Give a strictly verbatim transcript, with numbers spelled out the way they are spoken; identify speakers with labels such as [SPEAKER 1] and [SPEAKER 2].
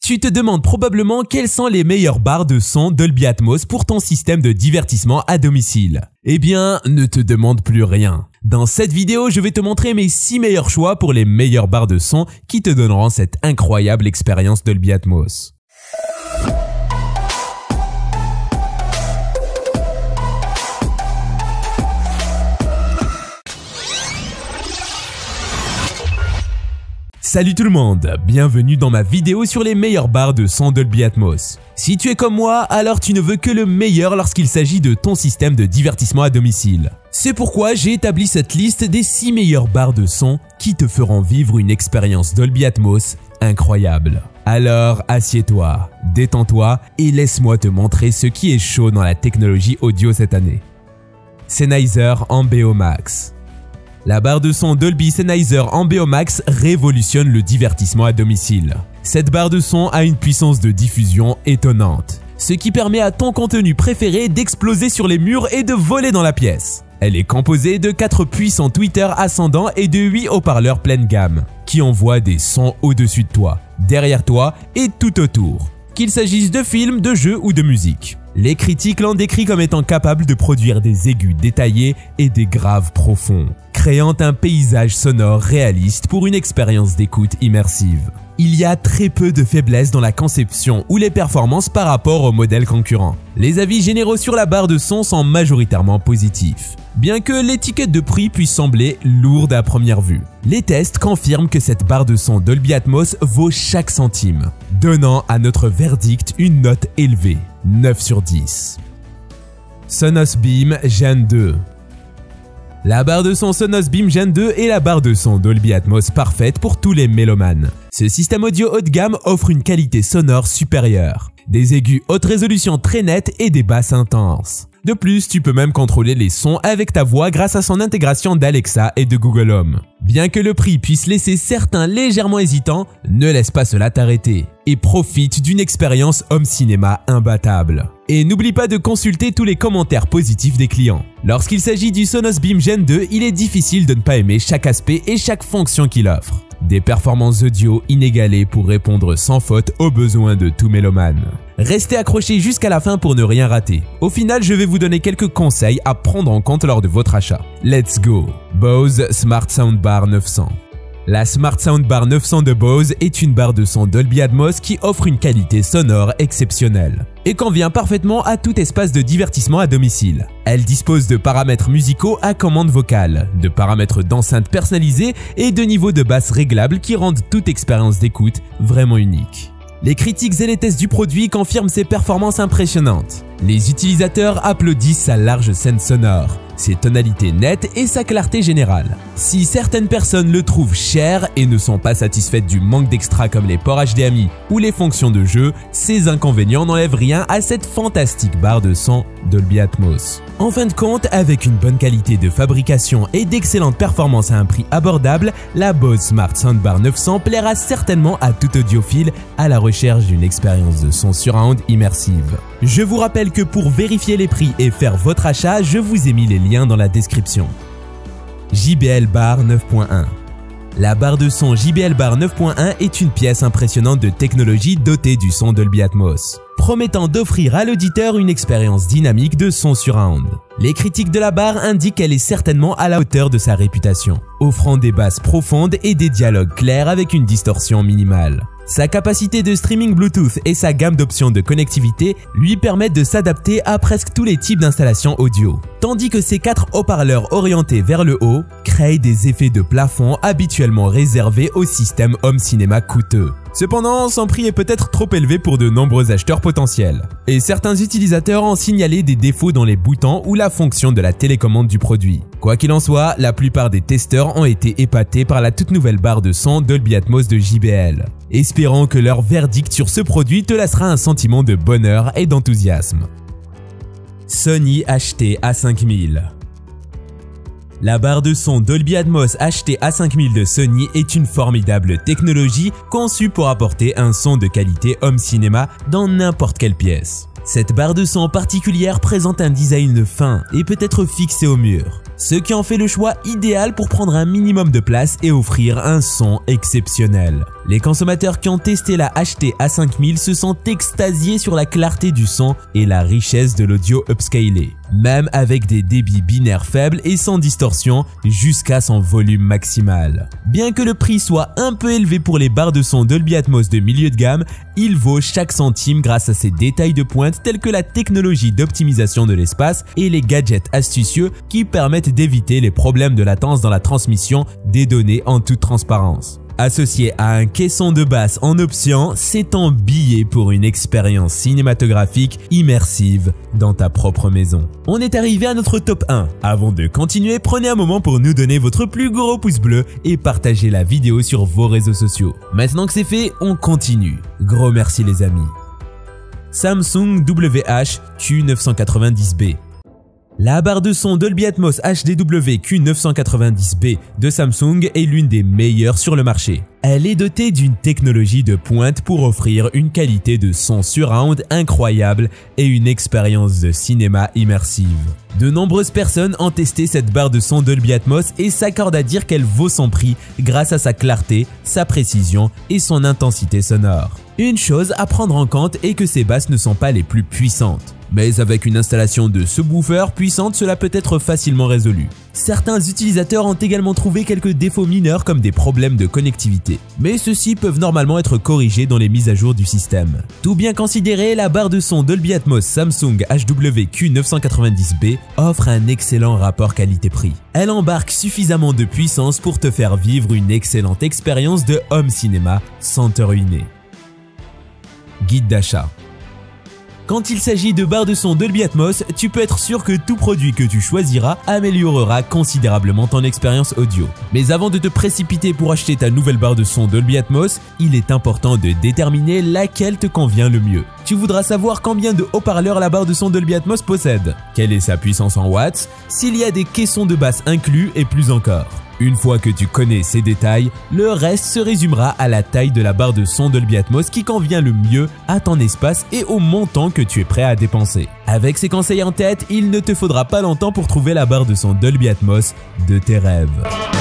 [SPEAKER 1] Tu te demandes probablement quelles sont les meilleures barres de son Dolby Atmos pour ton système de divertissement à domicile. Eh bien, ne te demande plus rien. Dans cette vidéo, je vais te montrer mes six meilleurs choix pour les meilleures barres de son qui te donneront cette incroyable expérience Dolby Atmos. Salut tout le monde, bienvenue dans ma vidéo sur les meilleures barres de son Dolby Atmos. Si tu es comme moi, alors tu ne veux que le meilleur lorsqu'il s'agit de ton système de divertissement à domicile. C'est pourquoi j'ai établi cette liste des six meilleures barres de son qui te feront vivre une expérience Dolby Atmos incroyable. Alors assieds-toi, détends-toi et laisse-moi te montrer ce qui est chaud dans la technologie audio cette année. Sennheiser Ambeo Max. La barre de son Dolby Sennheiser Ambeo Max révolutionne le divertissement à domicile. Cette barre de son a une puissance de diffusion étonnante, ce qui permet à ton contenu préféré d'exploser sur les murs et de voler dans la pièce. Elle est composée de quatre puissants tweeters ascendants et de huit haut-parleurs pleine gamme, qui envoient des sons au-dessus de toi, derrière toi et tout autour, qu'il s'agisse de films, de jeux ou de musique. Les critiques l'ont décrit comme étant capable de produire des aigus détaillés et des graves profonds, créant un paysage sonore réaliste pour une expérience d'écoute immersive. Il y a très peu de faiblesses dans la conception ou les performances par rapport aux modèles concurrents. Les avis généraux sur la barre de son sont majoritairement positifs, bien que l'étiquette de prix puisse sembler lourde à première vue. Les tests confirment que cette barre de son Dolby Atmos vaut chaque centime, donnant à notre verdict une note élevée, neuf sur dix. Sonos Beam Gen deux. La barre de son Sonos Beam Gen deux est la barre de son Dolby Atmos parfaite pour tous les mélomanes. Ce système audio haut de gamme offre une qualité sonore supérieure, des aigus haute résolution très nets et des basses intenses. De plus, tu peux même contrôler les sons avec ta voix grâce à son intégration d'Alexa et de Google Home. Bien que le prix puisse laisser certains légèrement hésitants, ne laisse pas cela t'arrêter et profite d'une expérience home cinéma imbattable. Et n'oublie pas de consulter tous les commentaires positifs des clients. Lorsqu'il s'agit du Sonos Beam Gen deux, il est difficile de ne pas aimer chaque aspect et chaque fonction qu'il offre. Des performances audio inégalées pour répondre sans faute aux besoins de tout mélomane. Restez accrochés jusqu'à la fin pour ne rien rater. Au final, je vais vous donner quelques conseils à prendre en compte lors de votre achat. Let's go! Bose Smart Soundbar neuf cents. La Smart Soundbar neuf cents de Bose est une barre de son Dolby Atmos qui offre une qualité sonore exceptionnelle et convient parfaitement à tout espace de divertissement à domicile. Elle dispose de paramètres musicaux à commande vocale, de paramètres d'enceinte personnalisés et de niveaux de basse réglables qui rendent toute expérience d'écoute vraiment unique. Les critiques et les tests du produit confirment ses performances impressionnantes. Les utilisateurs applaudissent sa large scène sonore, ses tonalités nettes et sa clarté générale. Si certaines personnes le trouvent cher et ne sont pas satisfaites du manque d'extras comme les ports H D M I ou les fonctions de jeu, ces inconvénients n'enlèvent rien à cette fantastique barre de son Dolby Atmos. En fin de compte, avec une bonne qualité de fabrication et d'excellentes performances à un prix abordable, la Bose Smart Soundbar neuf cents plaira certainement à tout audiophile à la recherche d'une expérience de son surround immersive. Je vous rappelle que pour vérifier les prix et faire votre achat, je vous ai mis les liens dans la description. J B L Bar neuf point un. La barre de son J B L Bar neuf point un est une pièce impressionnante de technologie dotée du son Dolby Atmos, promettant d'offrir à l'auditeur une expérience dynamique de son surround. Les critiques de la barre indiquent qu'elle est certainement à la hauteur de sa réputation, offrant des basses profondes et des dialogues clairs avec une distorsion minimale. Sa capacité de streaming Bluetooth et sa gamme d'options de connectivité lui permettent de s'adapter à presque tous les types d'installations audio, tandis que ses quatre haut-parleurs orientés vers le haut créent des effets de plafond habituellement réservés aux systèmes home cinéma coûteux. Cependant, son prix est peut-être trop élevé pour de nombreux acheteurs potentiels, et certains utilisateurs ont signalé des défauts dans les boutons ou la fonction de la télécommande du produit. Quoi qu'il en soit, la plupart des testeurs ont été épatés par la toute nouvelle barre de son Dolby Atmos de J B L. Espérons que leur verdict sur ce produit te laissera un sentiment de bonheur et d'enthousiasme. Sony H T A cinq mille. La barre de son Dolby Atmos H T A cinq mille de Sony est une formidable technologie conçue pour apporter un son de qualité home cinéma dans n'importe quelle pièce. Cette barre de son particulière présente un design fin et peut être fixée au mur, ce qui en fait le choix idéal pour prendre un minimum de place et offrir un son exceptionnel. Les consommateurs qui ont testé la H T A cinq mille se sont extasiés sur la clarté du son et la richesse de l'audio upscalé, même avec des débits binaires faibles et sans distorsion jusqu'à son volume maximal. Bien que le prix soit un peu élevé pour les barres de son Dolby Atmos de milieu de gamme, il vaut chaque centime grâce à ses détails de pointe tels que la technologie d'optimisation de l'espace et les gadgets astucieux qui permettent d'éviter les problèmes de latence dans la transmission des données en toute transparence. Associé à un caisson de basse en option, c'est un billet pour une expérience cinématographique immersive dans ta propre maison. On est arrivé à notre top un. Avant de continuer, prenez un moment pour nous donner votre plus gros pouce bleu et partagez la vidéo sur vos réseaux sociaux. Maintenant que c'est fait, on continue. Gros merci les amis. Samsung W H Q neuf cent quatre-vingt-dix B. La barre de son Dolby Atmos H D W Q neuf cent quatre-vingt-dix B de Samsung est l'une des meilleures sur le marché. Elle est dotée d'une technologie de pointe pour offrir une qualité de son surround incroyable et une expérience de cinéma immersive. De nombreuses personnes ont testé cette barre de son Dolby Atmos et s'accordent à dire qu'elle vaut son prix grâce à sa clarté, sa précision et son intensité sonore. Une chose à prendre en compte est que ces basses ne sont pas les plus puissantes. Mais avec une installation de subwoofer puissante, cela peut être facilement résolu. Certains utilisateurs ont également trouvé quelques défauts mineurs comme des problèmes de connectivité, mais ceux-ci peuvent normalement être corrigés dans les mises à jour du système. Tout bien considéré, la barre de son Dolby Atmos Samsung H W Q neuf cent quatre-vingt-dix B offre un excellent rapport qualité-prix. Elle embarque suffisamment de puissance pour te faire vivre une excellente expérience de home cinéma sans te ruiner. Guide d'achat. Quand il s'agit de barres de son Dolby Atmos, tu peux être sûr que tout produit que tu choisiras améliorera considérablement ton expérience audio. Mais avant de te précipiter pour acheter ta nouvelle barre de son Dolby Atmos, il est important de déterminer laquelle te convient le mieux. Tu voudras savoir combien de haut-parleurs la barre de son Dolby Atmos possède, quelle est sa puissance en watts, s'il y a des caissons de basse inclus et plus encore. Une fois que tu connais ces détails, le reste se résumera à la taille de la barre de son Dolby Atmos qui convient le mieux à ton espace et au montant que tu es prêt à dépenser. Avec ces conseils en tête, il ne te faudra pas longtemps pour trouver la barre de son Dolby Atmos de tes rêves.